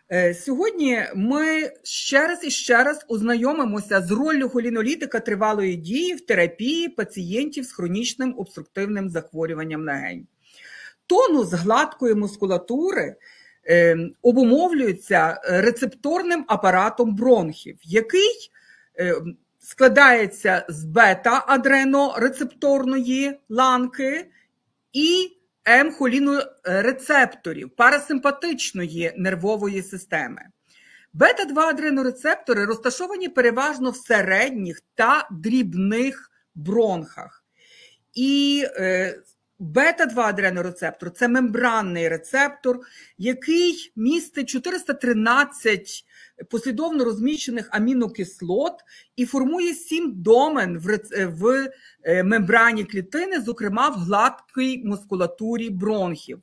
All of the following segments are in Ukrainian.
Сьогодні ми ще раз ознайомимося з роллю холінолітика тривалої дії в терапії пацієнтів з хронічним обструктивним захворюванням легень. Тонус гладкої мускулатури обумовлюється рецепторним апаратом бронхів, який складається з бета-адренорецепторної ланки і М-холінорецепторів парасимпатичної нервової системи. Бета-2-адренорецептори розташовані переважно в середніх та дрібних бронхах. І бета-2-адренорецептор – це мембранний рецептор, який містить 413 послідовно розміщених амінокислот і формує 7 домен в мембрані клітини, зокрема в гладкій мускулатурі бронхів.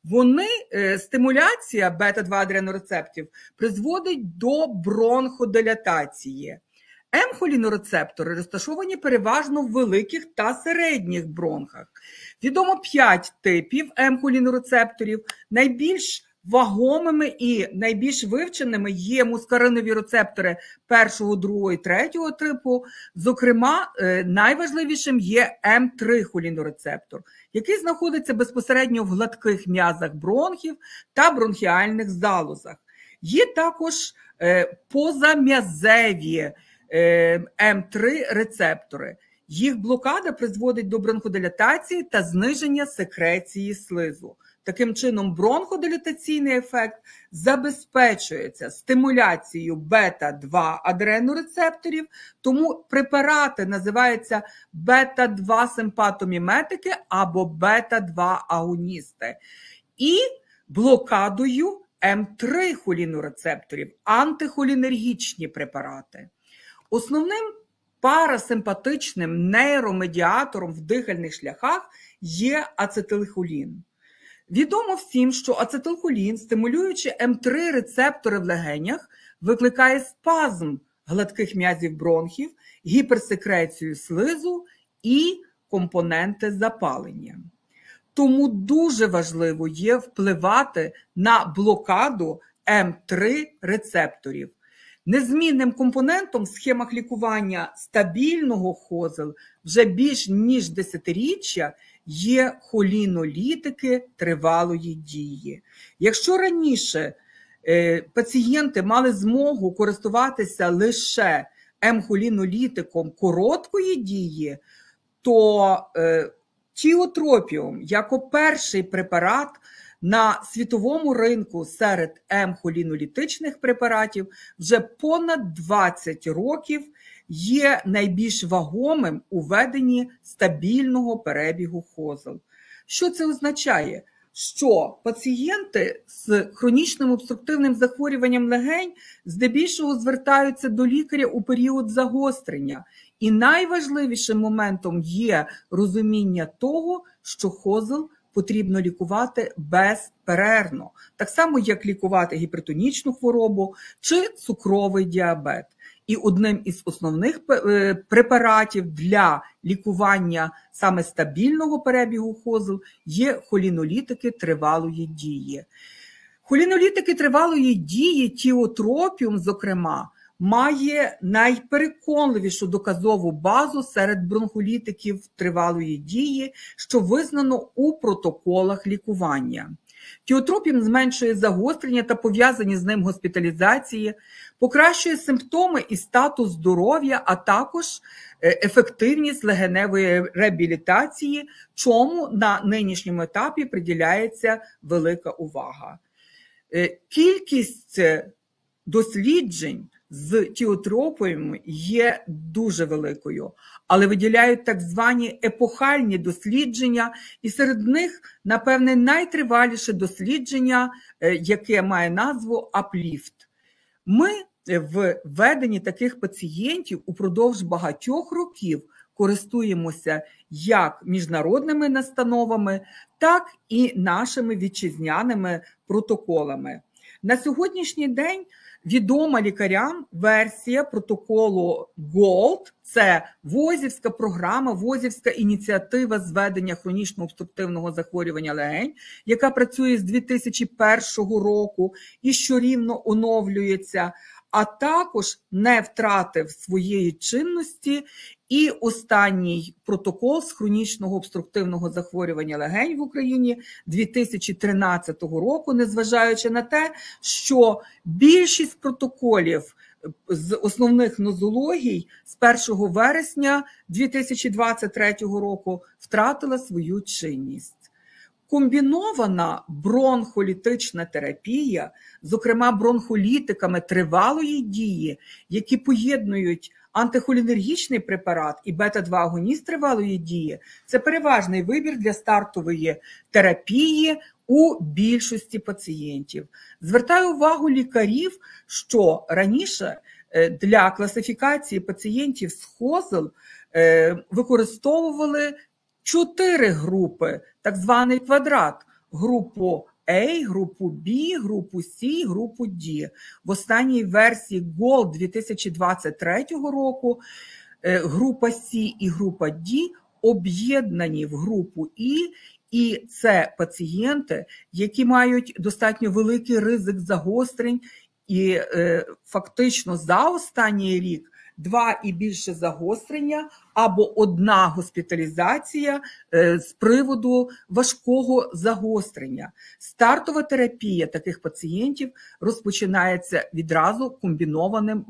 Стимуляція бета-2-адренорецепторів призводить до бронходилатації. М-холінорецептори розташовані переважно в великих та середніх бронхах. Відомо 5 типів М-холінорецепторів. Найбільш вагомими і найбільш вивченими є мускаринові рецептори 1, 2 і 3 типу. Зокрема, найважливішим є М3-холінорецептор, який знаходиться безпосередньо в гладких м'язах бронхів та бронхіальних залозах. Є також позам'язеві М3-рецептори. Їх блокада призводить до бронходилатації та зниження секреції слизу. Таким чином, бронходилатаційний ефект забезпечується стимуляцією бета-2-адренорецепторів, тому препарати називаються бета-2-симпатоміметики або бета-2-агоністи. І блокадою М3-холінорецепторів антихолінергічні препарати. Основним парасимпатичним нейромедіатором в дихальних шляхах є ацетилхолін. Відомо всім, що ацетилхолін, стимулюючи М3-рецептори в легенях, викликає спазм гладких м'язів бронхів, гіперсекрецію слизу і компоненти запалення. Тому дуже важливо є впливати на блокаду М3-рецепторів. Незмінним компонентом в схемах лікування стабільного ХОЗЛ вже більш ніж десятиріччя є холінолітики тривалої дії. Якщо раніше пацієнти мали змогу користуватися лише М-холінолітиком короткої дії, то тіотропіум, як перший препарат на світовому ринку серед М-холінолітичних препаратів, вже понад 20 років є найбільш вагомим у веденні стабільного перебігу ХОЗЛ. Що це означає? Що пацієнти з хронічним обструктивним захворюванням легень здебільшого звертаються до лікаря у період загострення. І найважливішим моментом є розуміння того, що ХОЗЛ потрібно лікувати безперервно. Так само, як лікувати гіпертонічну хворобу чи цукровий діабет. І одним із основних препаратів для лікування саме стабільного перебігу ХОЗЛ є холінолітики тривалої дії. Холінолітики тривалої дії, тіотропіум, зокрема, має найпереконливішу доказову базу серед бронхолітиків тривалої дії, що визнано у протоколах лікування. Тіотропіум зменшує загострення та пов'язані з ним госпіталізації, покращує симптоми і статус здоров'я, а також ефективність легеневої реабілітації, чому на нинішньому етапі приділяється велика увага. Кількість досліджень з тіотропіумом є дуже великою, але виділяють так звані епохальні дослідження, і серед них, напевне, найтриваліше дослідження, яке має назву UPLIFT. Ми в веденні таких пацієнтів упродовж багатьох років користуємося як міжнародними настановами, так і нашими вітчизняними протоколами. На сьогоднішній день відома лікарям версія протоколу GOLD – це ВОЗівська програма, ВОЗівська ініціатива з ведення хронічного обструктивного захворювання легень, яка працює з 2001 року і щорівно оновлюється, а також не втратив своєї чинності і останній протокол з хронічного обструктивного захворювання легень в Україні 2013 року, незважаючи на те, що більшість протоколів з основних нозологій з 1 вересня 2023 року втратила свою чинність. Комбінована бронхолітична терапія, зокрема бронхолітиками тривалої дії, які поєднують антихолінергічний препарат і бета-2-агоніст тривалої дії, це переважний вибір для стартової терапії у більшості пацієнтів. Звертаю увагу лікарів, що раніше для класифікації пацієнтів з ХОЗЛ використовували 4 групи, так званий квадрат, групу A, групу B, групу C, групу D. В останній версії GOLD 2023 року група C і група D об'єднані в групу E, і це пацієнти, які мають достатньо великий ризик загострень, і фактично за останній рік 2 і більше загострення або 1 госпіталізація з приводу важкого загострення. Стартова терапія таких пацієнтів розпочинається відразу комбінованим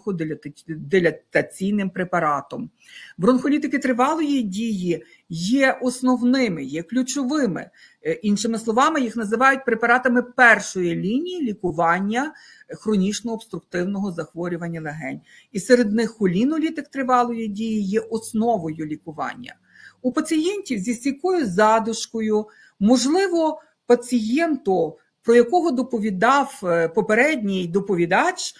бронходилатаційним препаратом. Бронхолітики тривалої дії є основними, є ключовими. Іншими словами, їх називають препаратами першої лінії лікування хронічного обструктивного захворювання легень. І серед них холінолітик тривалої дії є основою лікування. У пацієнтів зі стійкою задушкою, можливо, пацієнту, про якого доповідав попередній доповідач,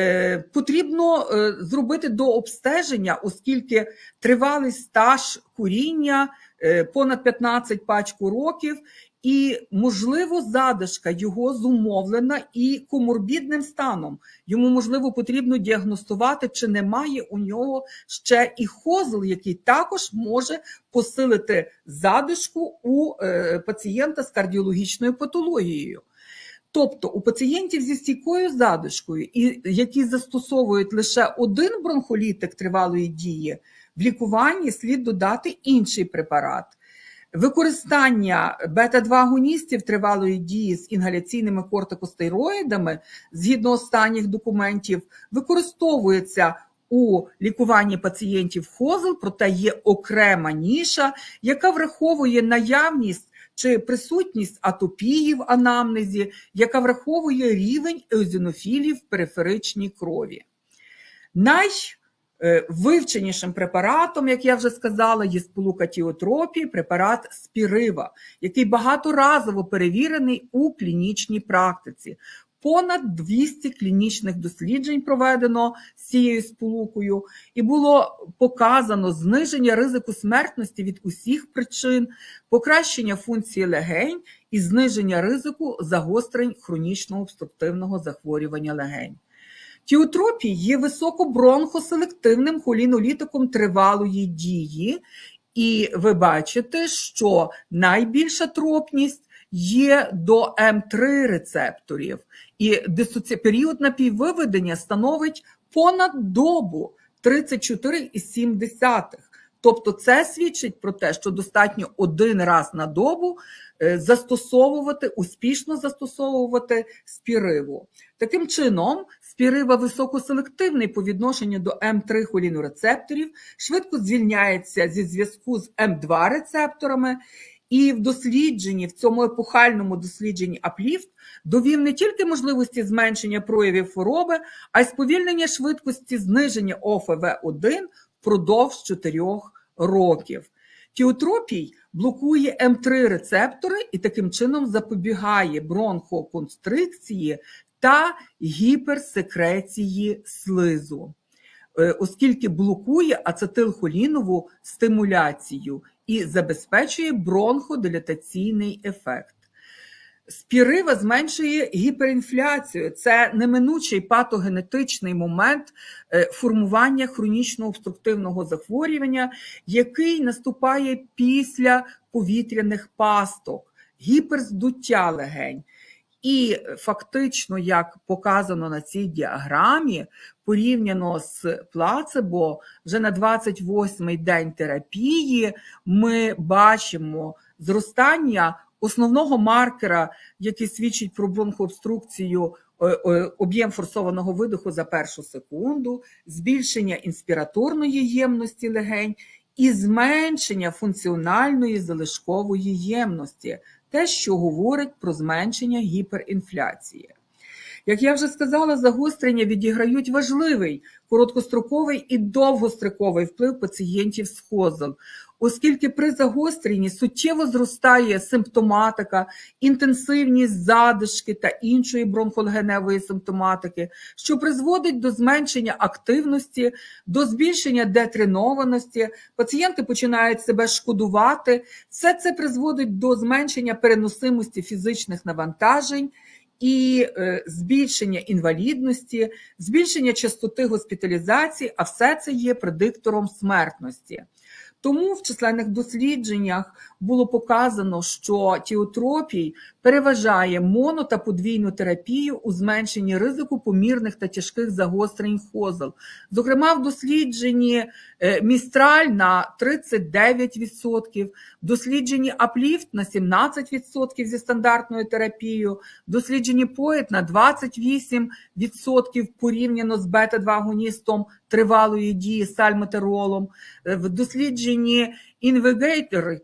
потрібно зробити дообстеження, оскільки тривалий стаж куріння понад 15 пачку років, і, можливо, задишка його зумовлена і коморбідним станом. Йому, можливо, потрібно діагностувати, чи немає у нього ще і ХОЗЛ, який також може посилити задишку у пацієнта з кардіологічною патологією. Тобто у пацієнтів зі стійкою задишкою, які застосовують лише 1 бронхолітик тривалої дії, в лікуванні слід додати інший препарат. Використання бета-2-агоністів тривалої дії з інгаляційними кортикостероїдами, згідно останніх документів, використовується у лікуванні пацієнтів ХОЗЛ, проте є окрема ніша, яка враховує наявність чи присутність атопії в анамнезі, яка враховує рівень еозинофілів в периферичній крові. Найвивченішим препаратом, як я вже сказала, є сполука тіотропії, препарат спірива, який багаторазово перевірений у клінічній практиці. Понад 200 клінічних досліджень проведено з цією сполукою, і було показано зниження ризику смертності від усіх причин, покращення функції легень і зниження ризику загострень хронічного обструктивного захворювання легень. Тіотропій є високобронхоселективним холінолітиком тривалої дії, і ви бачите, що найбільша тропність є до М3 рецепторів, і період напіввиведення становить понад добу 34,7. Тобто це свідчить про те, що достатньо 1 раз на добу успішно застосовувати спіриву. Таким чином, спірива високоселективний по відношенню до М3 холінорецепторів, швидко звільняється зі зв'язку з М2 рецепторами, і в дослідженні, в цьому епохальному дослідженні Uplift довів не тільки можливості зменшення проявів хвороби, а й сповільнення швидкості зниження ОФВ1 впродовж 4 років. Тіотропій блокує М3 рецептори і таким чином запобігає бронхоконстрикції та гіперсекреції слизу, оскільки блокує ацетилхолінову стимуляцію і забезпечує бронходилатаційний ефект. Спірива зменшує гіперінфляцію. Це неминучий патогенетичний момент формування хронічного обструктивного захворювання, який наступає після повітряних пасток, гіперздуття легень. І фактично, як показано на цій діаграмі, порівняно з плацебо, вже на 28-й день терапії ми бачимо зростання основного маркера, який свідчить про бронхообструкцію, об'єм форсованого видиху за першу секунду, збільшення інспіраторної ємності легень і зменшення функціональної залишкової ємності, те, що говорить про зменшення гіперінфляції. Як я вже сказала, загострення відіграють важливий короткостроковий і довгостроковий вплив пацієнтів з ХОЗЛ, оскільки при загостренні суттєво зростає симптоматика, інтенсивність задишки та іншої бронхолегеневої симптоматики, що призводить до зменшення активності, до збільшення детренованості, пацієнти починають себе шкодувати, все це призводить до зменшення переносимості фізичних навантажень, і збільшення інвалідності, збільшення частоти госпіталізації, а все це є предиктором смертності. Тому в численних дослідженнях було показано, що тіотропій переважає моно- та подвійну терапію у зменшенні ризику помірних та тяжких загострень ХОЗЛ. Зокрема, в дослідженні Містраль на 39%, в дослідженні Апліфт на 17% зі стандартною терапією, в дослідженні Поет на 28% порівняно з бета-2-агоністом тривалої дії сальметеролом, в дослідженні Інвегейтор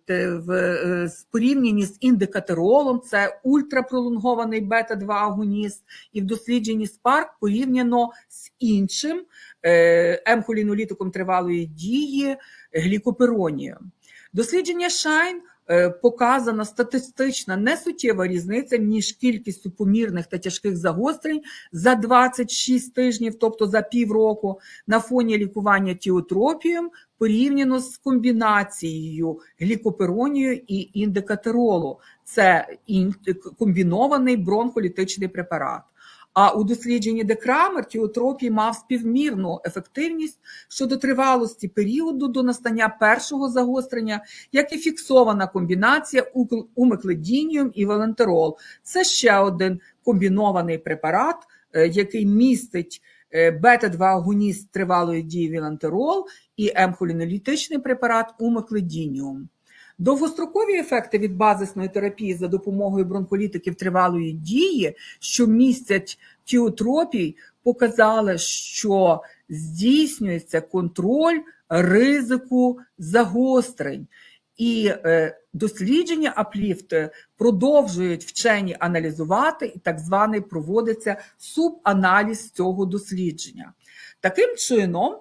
в порівнянні з індикатеролом, це ультрапролонгований бета-2-агоніст, і в дослідженні Spark порівняно з іншим М-холінолітиком тривалої дії глікоперонієм. Дослідження Shine показана статистична несуттєва різниця між кількістю помірних та тяжких загострень за 26 тижнів, тобто за півроку, на фоні лікування тіотропієм порівняно з комбінацією глікоперонію і індикатеролу. Це комбінований бронхолітичний препарат. А у дослідженні Декрамер тіотропій мав співмірну ефективність щодо тривалості періоду до настання першого загострення, як і фіксована комбінація умеклидініум і валентерол. Це ще один комбінований препарат, який містить бета-2-агоніст тривалої дії валентерол і М-холінолітичний препарат умеклидініум. Довгострокові ефекти від базисної терапії за допомогою бронхолітиків тривалої дії, що містять тіотропій, показали, що здійснюється контроль ризику загострень. І дослідження Апліфт продовжують вчені аналізувати, і так званий проводиться субаналіз цього дослідження. Таким чином,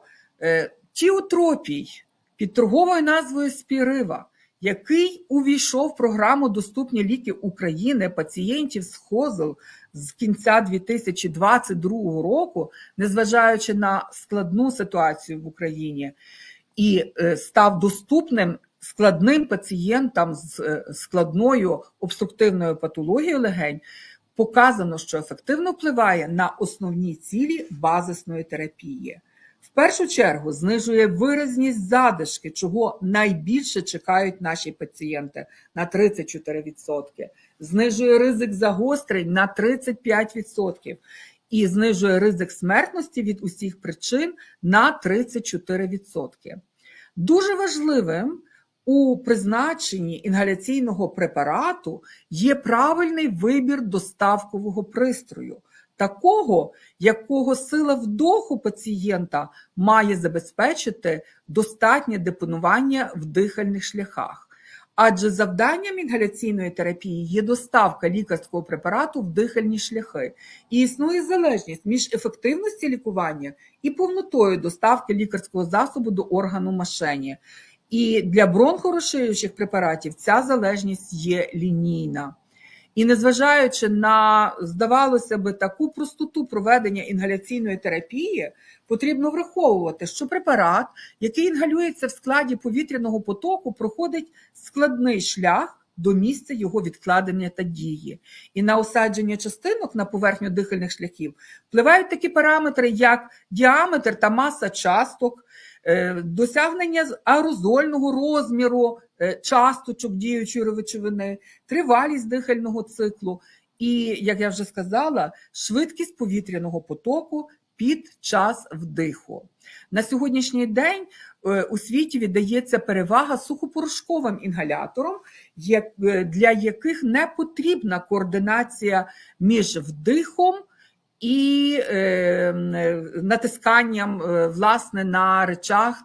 тіотропій під торговою назвою Спірива, який увійшов в програму «Доступні ліки України» пацієнтів з ХОЗЛ з кінця 2022 року, незважаючи на складну ситуацію в Україні, і став доступним складним пацієнтам з складною обструктивною патологією легень, показано, що ефективно впливає на основні цілі базисної терапії. В першу чергу знижує виразність задишки, чого найбільше чекають наші пацієнти на 34%, знижує ризик загострень на 35% і знижує ризик смертності від усіх причин на 34%. Дуже важливим у призначенні інгаляційного препарату є правильний вибір доставкового пристрою, такого, якого сила вдоху пацієнта має забезпечити достатнє депонування в дихальних шляхах. Адже завданням інгаляційної терапії є доставка лікарського препарату в дихальні шляхи. І існує залежність між ефективністю лікування і повнотою доставки лікарського засобу до органу мишені. І для бронхорозширюючих препаратів ця залежність є лінійна. І незважаючи на, здавалося би, таку простоту проведення інгаляційної терапії, потрібно враховувати, що препарат, який інгалюється в складі повітряного потоку, проходить складний шлях до місця його відкладення та дії. І на осадження частинок на поверхню дихальних шляхів впливають такі параметри, як діаметр та маса часток, досягнення аерозольного розміру часточок діючої речовини, тривалість дихального циклу і, як я вже сказала, швидкість повітряного потоку під час вдиху. На сьогоднішній день у світі віддається перевага сухопорошковим інгаляторам, для яких не потрібна координація між вдихом і натисканням, власне, на речах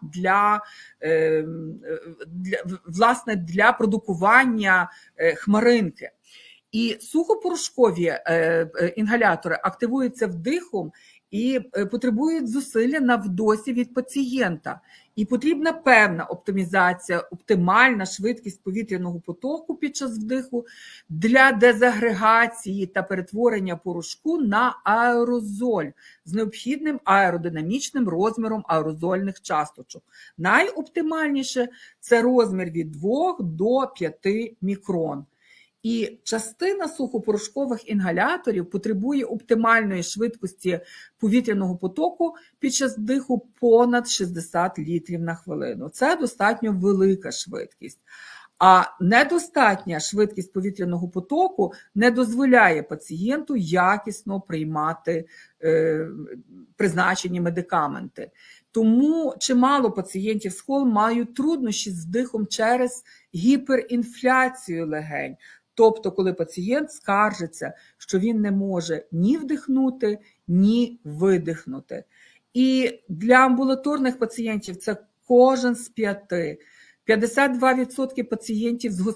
для продукування хмаринки. І сухопорошкові інгалятори активуються вдихом і потребують зусилля на вдосі від пацієнта. І потрібна певна оптимізація, оптимальна швидкість повітряного потоку під час вдиху для дезагрегації та перетворення порошку на аерозоль з необхідним аеродинамічним розміром аерозольних часточок. Найоптимальніше – це розмір від 2 до 5 мікрон. І частина сухопорошкових інгаляторів потребує оптимальної швидкості повітряного потоку під час вдиху понад 60 літрів на хвилину. Це достатньо велика швидкість. А недостатня швидкість повітряного потоку не дозволяє пацієнту якісно приймати призначені медикаменти. Тому чимало пацієнтів з ХОЛ мають труднощі з вдихом через гіперінфляцію легень. Тобто, коли пацієнт скаржиться, що він не може ні вдихнути, ні видихнути. І для амбулаторних пацієнтів це кожен з 5. 52% пацієнтів з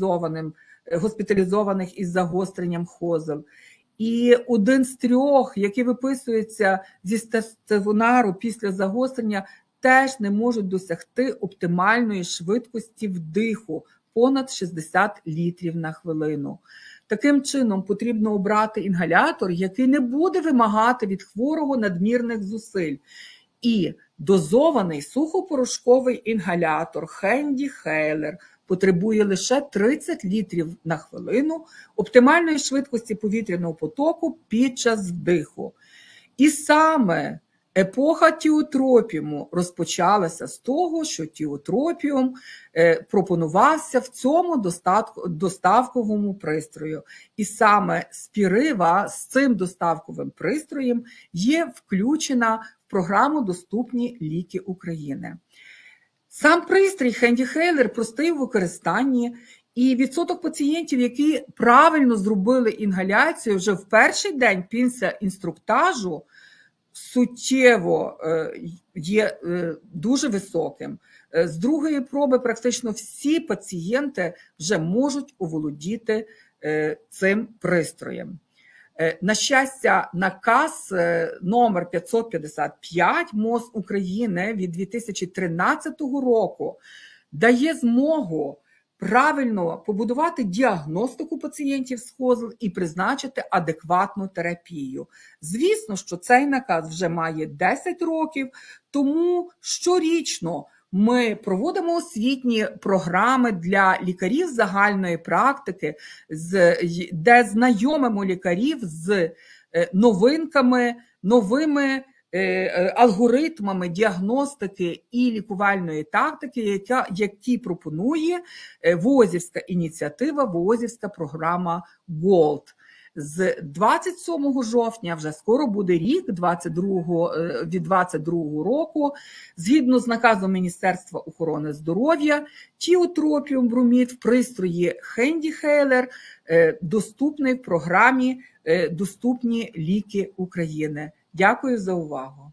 госпіталізованих із загостренням ХОЗЛ. І 1 з 3, які виписуються зі стаціонару після загострення, теж не можуть досягти оптимальної швидкості вдиху понад 60 літрів на хвилину. Таким чином, потрібно обрати інгалятор, який не буде вимагати від хворого надмірних зусиль. І дозований сухопорошковий інгалятор HandyHaler потребує лише 30 літрів на хвилину оптимальної швидкості повітряного потоку під час вдиху. І саме епоха тіотропіуму розпочалася з того, що тіотропіум пропонувався в цьому доставковому пристрою. І саме Спірива з цим доставковим пристроєм є включена в програму «Доступні ліки України». Сам пристрій HandyHaler простий у використанні, і відсоток пацієнтів, які правильно зробили інгаляцію вже в перший день після інструктажу, суттєво є дуже високим. З другої проби практично всі пацієнти вже можуть оволодіти цим пристроєм. На щастя, наказ номер 555 МОЗ України від 2013 року дає змогу правильно побудувати діагностику пацієнтів з ХОЗЛ і призначити адекватну терапію. Звісно, що цей наказ вже має 10 років, тому щорічно ми проводимо освітні програми для лікарів загальної практики, де знайомимо лікарів з новинками, новими алгоритмами діагностики і лікувальної тактики, які пропонує ВООЗівська ініціатива, ВООЗівська програма GOLD. З 27 жовтня, вже скоро буде рік, від 2022 року, згідно з наказом Міністерства охорони здоров'я, тіотропіум бромід в пристрої HandyHaler доступний в програмі «Доступні ліки України». Дякую за увагу.